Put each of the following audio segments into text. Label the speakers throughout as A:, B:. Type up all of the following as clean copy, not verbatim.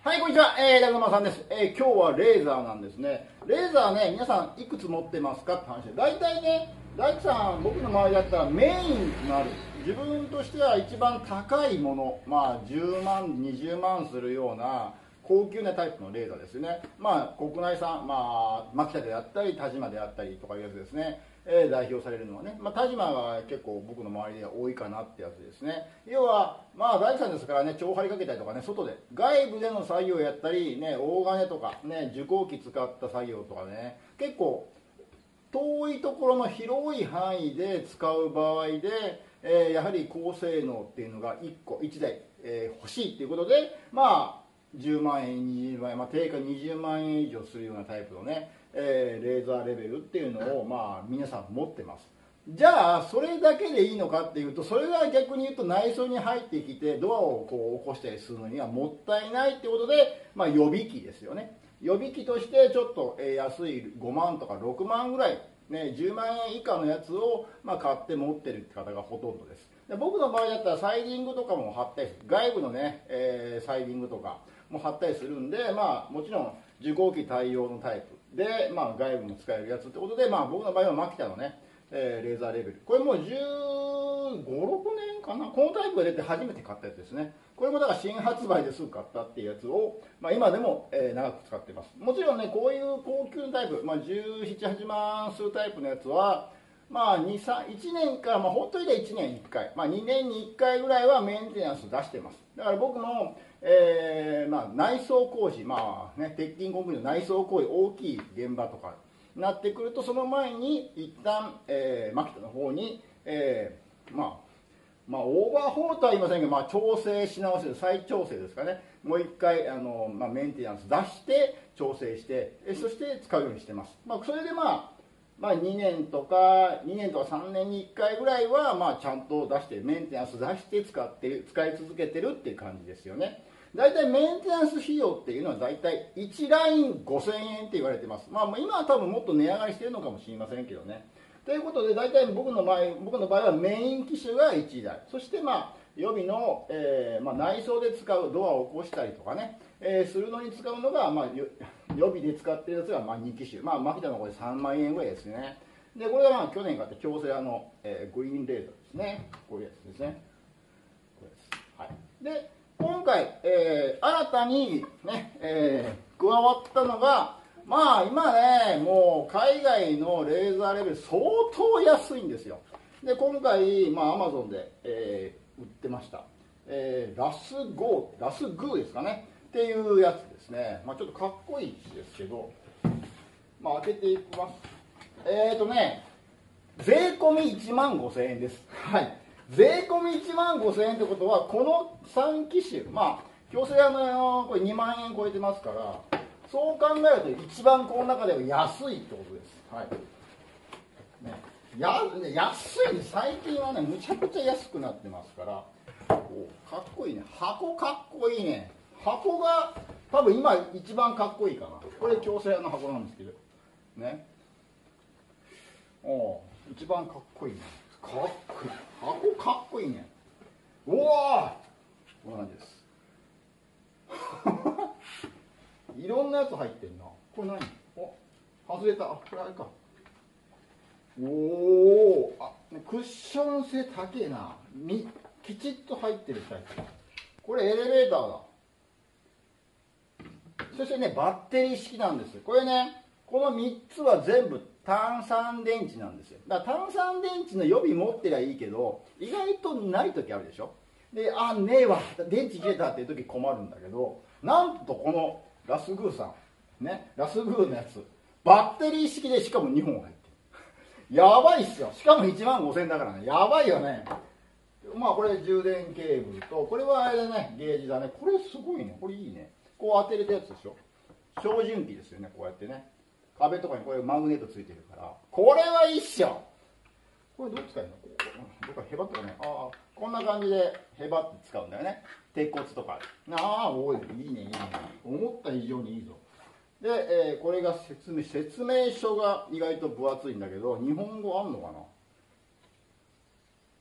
A: はい、こんにちは、ラグマさんです。今日はレーザーなんですね。レーザーね、皆さんいくつ持ってますかって話で、大体ね、大工さん、僕の周りだったらメインとなる、自分としては一番高いもの、まあ10万、20万するような高級なタイプのレーザーですよね。まあ国内産、まあマキタであったり、田島であったりとかいうやつですね。代表されるのはね、まあ、田島が結構僕の周りでは多いかなってやつですね。要は、まあ大工さんですからね、長張りかけたりとかね、外で、外部での作業をやったり、ね、大金とか、ね、受光器使った作業とかね、結構、遠いところの広い範囲で使う場合で、やはり高性能っていうのが1個、1台、欲しいっていうことで、まあ、10万円、20万円、まあ、定価20万円以上するようなタイプのね、レーザーレベルっていうのを、まあ、皆さん持ってます。じゃあそれだけでいいのかっていうと、それが逆に言うと内装に入ってきてドアをこう起こしたりするのにはもったいないってことで、まあ、予備機ですよね。予備機としてちょっと安い5万とか6万ぐらい、ね、10万円以下のやつを、まあ、買って持ってるって方がほとんどです。で僕の場合だったらサイディングとかも貼ったり、外部のね、サイディングとかも貼ったりするんで、まあ、もちろん受光器対応のタイプで、まあ、外部も使えるやつってことで、まあ、僕の場合はマキタのね、レーザーレベル、これもう15、6年かな、このタイプが出て初めて買ったやつですね。これもだから新発売ですぐ買ったっていうやつを、まあ、今でも長く使っています。もちろんね、こういう高級なタイプ、まあ、17、8万するタイプのやつは、まあ、2、3、1年から、まあ、ほっといて1年1回、まあ、2年に1回ぐらいはメンテナンス出してます。だから僕も、まあ、内装工事、まあね、鉄筋コンクリの内装工事、大きい現場とかになってくると、その前に一旦、マキタの方に、まあ、オーバーホールとは言いませんけど、まあ、調整し直せる、再調整ですかね、もう一回まあ、メンテナンス出して調整して、そして使うようにしてます。まあ、それでまあ、2年とか3年に1回ぐらいは、まあ、ちゃんと出してメンテナンス出して使い続けてるっていう感じですよね。大体メンテナンス費用っていうのは大体1ライン5000円って言われてます。まあ、今は多分もっと値上がりしてるのかもしれませんけどね。ということで、大体僕の場合はメイン機種が1台、そしてまあ予備の、まあ、内装で使うドアを起こしたりとかね、するのに使うのが、まあ、予備で使ってるやつがまあ2機種、まあ、マキタのこれ3万円ぐらいですね。で、これはまあ去年買った京セラの、グリーンレーザーですね。こういうやつですね。これです。はい。で、今回、新たにね、加わったのが、まあ今ね、もう海外のレーザーレベル相当安いんですよ。で、今回、まあアマゾンで、売ってました。ラスグーですかね。っていうやつですね。まあちょっとかっこいいですけど、まあ開けていきます。税込み1万5000円です。はい。税込み1万5000円ってことは、この3機種、まあ、京セラのこれ2万円超えてますから、そう考えると一番この中では安いってことです。はい。安いね、最近はね、むちゃくちゃ安くなってますから、かっこいいね。箱かっこいいね。箱が多分今一番かっこいいかな。これ京セラの箱なんですけど。ね。一番かっこいいね。かっこいい。箱かっこいいね。おお、こんな感じです。いろんなやつ入ってんな。これ何？外れた。これあれか。おお、クッション性高えな。きちっと入ってるタイプ。これエレベーターだ。そしてね、バッテリー式なんです。これね、この3つは全部単3電池なんですよ。だから単3電池の予備持ってりゃいいけど、意外とない時あるでしょ。で、ねえわ、電池切れたっていう時困るんだけど、なんとこのラスグーさん、ね、ラスグーのやつ、バッテリー式でしかも2本入ってる。やばいっすよ。しかも1万5000円だからね。やばいよね。まあこれ充電ケーブルと、これはあれだね、ゲージだね。これすごいね。これいいね。こう当てれたやつでしょ。照準器ですよね、こうやってね。壁とかにこれマグネットついてるから。これはいいっしょ。これどう使えるの？どっかへばってかね。こんな感じでへばって使うんだよね。鉄骨とか。おい、いいね、いいね。思った以上にいいぞ。で、これが説明書が意外と分厚いんだけど、日本語あんのかな？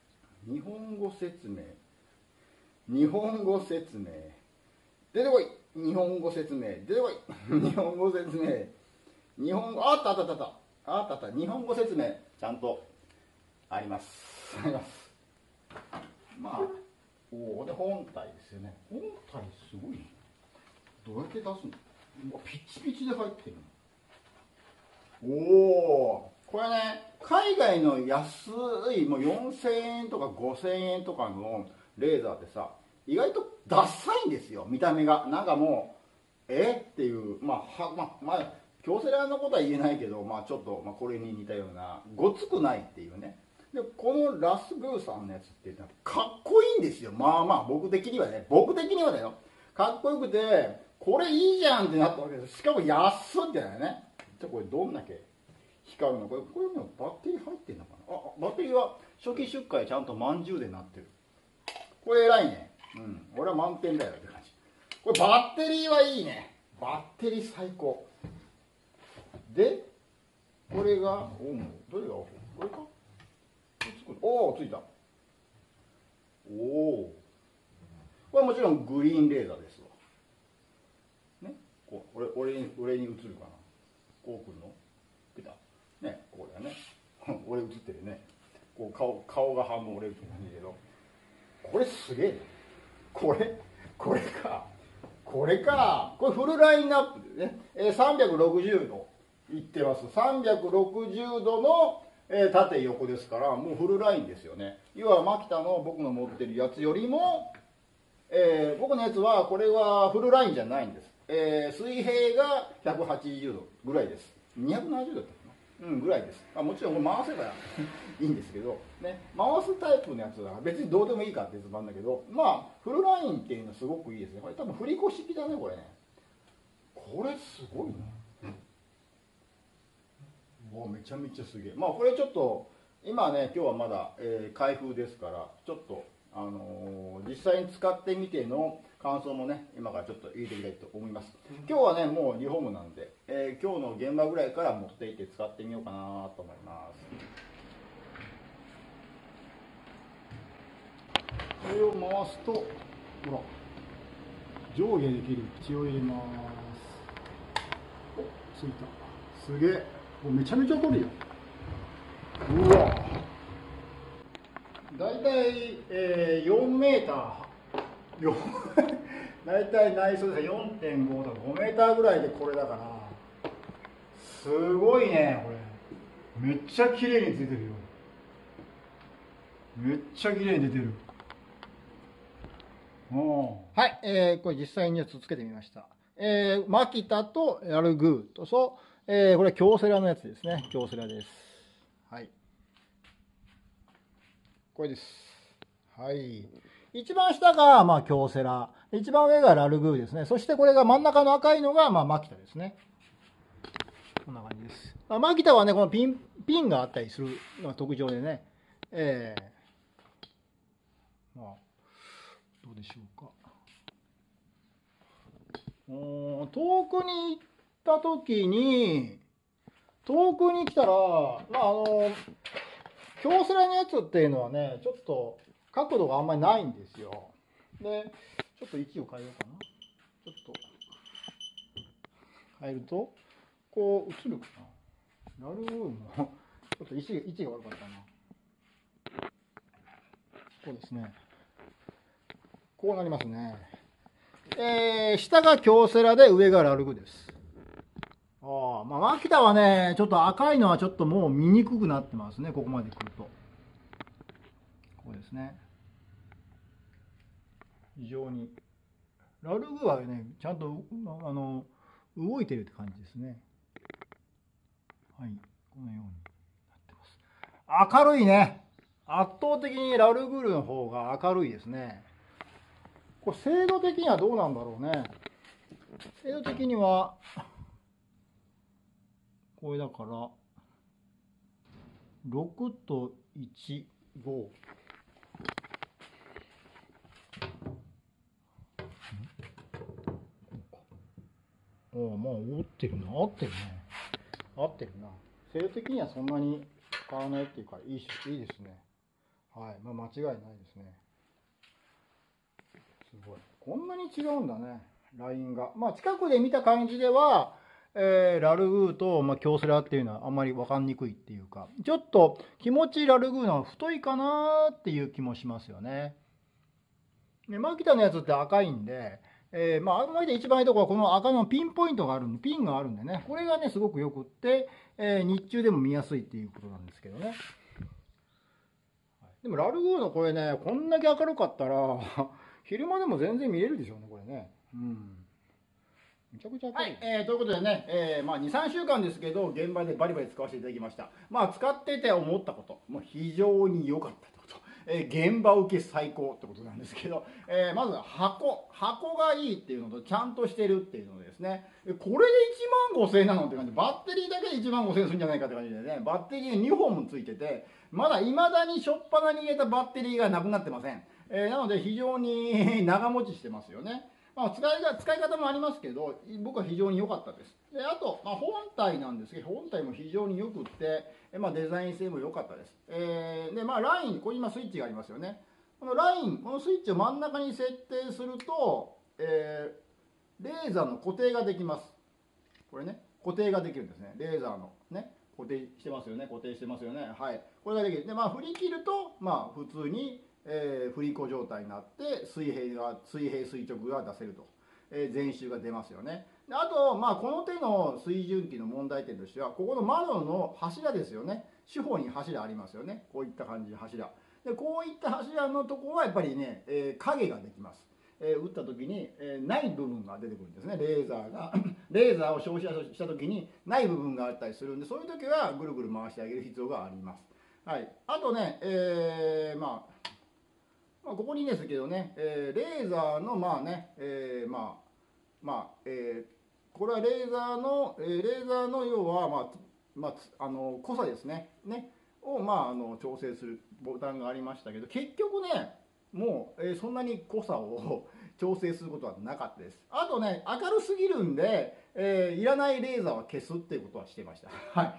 A: 日本語説明。出てこい。 日本語説明出てこい日本語説明日本語あった日本語説明ちゃんとありますまあおおで本体ですよね。本体すごいね。どうやって出すの？ピチピチで入ってるの。おおこれね海外の安いもう4000円とか5000円とかのレーザーってさ意外とダサいんですよ見た目が。なんかもうっていう京セラのことは言えないけどちょっとこれに似たようなごつくないっていうね。でこのラスグーさんのやつってかっこいいんですよ。僕的にはだよかっこよくてこれいいじゃんってなったわけです。しかも安っってね。じゃこれどんだけ光るのこれねバッテリー入ってんのかな。バッテリーは初期出荷ちゃんと満充電になってる。これ偉いね。俺は満点だよって感じ。これバッテリーはいいね。バッテリー最高でこれがどれがこれかついた。これはもちろんグリーンレーザーですわね。俺に映るかな。こう来るのピタねこれだね俺映ってるね。こう顔が半分折れると思うんだけどこれすげえね。これフルラインナップでね、360度いってます。360度の縦横ですからもうフルラインですよね。要はマキタの僕の持ってるやつよりも、僕のやつはこれはフルラインじゃないんです。水平が180度ぐらいです。270度だったかな、ぐらいです。もちろんこれ回せばいいんですけど、ね、回すタイプのやつは別にどうでもいいかってやつもあるんだけどフルラインっていうのはすごくいいですね。これ多分振り子式だねこれね。これすごいな。めちゃめちゃすげえ。これちょっと今ね今日はまだ、開封ですからちょっと実際に使ってみての感想もね今からちょっと入れていきたいと思います。今日はねもうリフォームなんで、今日の現場ぐらいから持っていって使ってみようかなと思います。これを回すとほら上下できる口を入れます。ついた。すげえ。めちゃめちゃ取るよ。うわだいたい4メーターだいたい内装ですが 4.5 とか5メーターぐらいでこれだからすごいね。これめっちゃ綺麗に出てるよ。めっちゃ綺麗に出てる。はい、これ実際にやつつけてみました。マキタとラルグーとこれ京セラのやつですね。京セラです。はい。これです。はい。一番下が京セラ、一番上がラルグーですね。そしてこれが真ん中の赤いのがマキタですね。こんな感じです。マキタはねこのピンがあったりするのが特徴でね。どうでしょうか。遠くに行った時に遠くに来たら京セラのやつっていうのはねちょっと角度があんまりないんですよ。でちょっと位置を変えようかな。ちょっと変えるとこう映るかな。ラルゴーもちょっと位置が悪かったな。こうですね。こうなりますね。下が京セラで上がラルグです。マキタはねちょっと赤いのはちょっともう見にくくなってますね。ここまで来るとこうですね。非常にラルグはねちゃんと動いてるって感じですね。はい、このようになってます。明るいね。圧倒的にラルグルの方が明るいですね。これ精度的にはどうなんだろうね。精度的にはこれだから6と1、5。合ってるな。合ってるね。合ってるな。精度的にはそんなに変わらないっていうかいいですね。はい、間違いないですね。すごい。こんなに違うんだね。 ラインが。まあ、近くで見た感じでは、ラルグーと、まあ、京セラっていうのはあんまり分かんにくいっていうか、ちょっと気持ちラルグーの方が太いかなっていう気もしますよね。で、マキタのやつって赤いんで、まあ、マキタ一番いいところはこの赤のピンポイントがあるんで、ピンがあるんでね、これがね、すごくよくって、日中でも見やすいっていうことなんですけどね。でもラルグーのこれね、こんだけ明るかったら、昼間でも全然見れるでしょうね、これね。うん。めちゃくちゃ明るい。はい、ということでね、まあ、2、3週間ですけど、現場でバリバリ使わせていただきました。まあ、使ってて思ったこと、もう非常に良かったってこと。現場受け最高ってことなんですけど、まず箱がいいっていうのと、ちゃんとしてるっていうのですね。これで1万5000円なのって感じで、バッテリーだけで1万5000円するんじゃないかって感じでね、バッテリー2本もついてて、まだ未だにしょっぱなに入れたバッテリーがなくなってません。なので非常に長持ちしてますよね。まあ、使い方もありますけど、僕は非常に良かったです。で、あと、まあ、本体なんですけど、本体も非常に良くって、まあ、デザイン性も良かったです。で、まあ、ライン、ここに今スイッチがありますよね。このライン、このスイッチを真ん中に設定すると、レーザーの固定ができます。これね、固定ができるんですね。レーザーのね、固定してますよね。固定してますよね。はい。これができる。で、まあ、振り切ると、まあ、普通に、振り子状態になって水平垂直が出せると、全周が出ますよね。で、あと、まあ、この手の水準器の問題点としては、ここの窓の柱ですよね。四方に柱ありますよね。こういった感じの柱で、こういった柱のところはやっぱりね、影ができます。打った時に、ない部分が出てくるんですね。レーザーがレーザーを照射した時にない部分があったりするんで、そういう時はぐるぐる回してあげる必要があります。はい、あとね、まあ、ここにですけどね、レーザーのまあね、これはレーザーの要は、濃さですねを、調整するボタンがありましたけど、結局ねもう、そんなに濃さを調整することはなかったです。あとね、明るすぎるんで、いらないレーザーは消すっていうことはしてました。はい。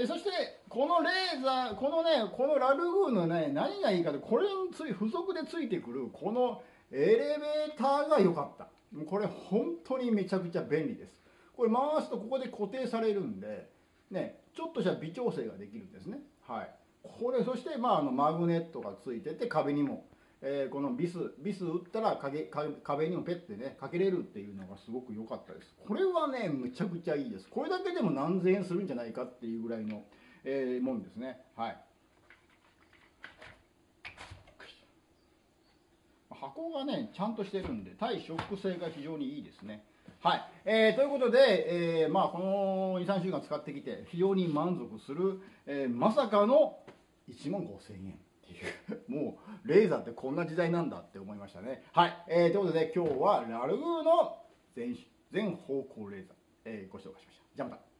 A: そしてこのレーザー、このラルグーンのね、何がいいかと、これに付属でついてくるこのエレベーターが良かった。これ本当にめちゃくちゃ便利です。これ回すとここで固定されるんで、ね、ちょっとした微調整ができるんですね。はい。これ、そして、マグネットがついてて、壁にも、このビス打ったら壁にもペッてね、かけれるっていうのがすごく良かったです。これはね、むちゃくちゃいいです。これだけでも何千円するんじゃないかっていうぐらいの、もんですね。はい。箱がね、ちゃんとしてるんで、耐ショック性が非常にいいですね。はい。ということで、この2、3週間使ってきて、非常に満足する、まさかの1万5000円っていうもうレーザーってこんな時代なんだって思いましたね。はい、ということで今日はラルグーの全方向レーザー、ご紹介しました。じゃあまた。